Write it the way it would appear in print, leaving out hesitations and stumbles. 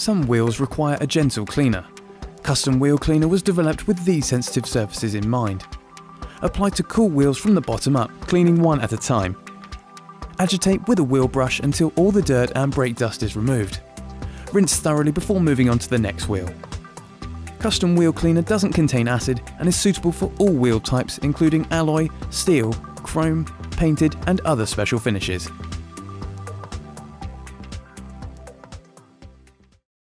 Some wheels require a gentle cleaner. Custom Wheel Cleaner was developed with these sensitive surfaces in mind. Apply to cool wheels from the bottom up, cleaning one at a time. Agitate with a wheel brush until all the dirt and brake dust is removed. Rinse thoroughly before moving on to the next wheel. Custom Wheel Cleaner doesn't contain acid and is suitable for all wheel types including alloy, steel, chrome, painted and other special finishes.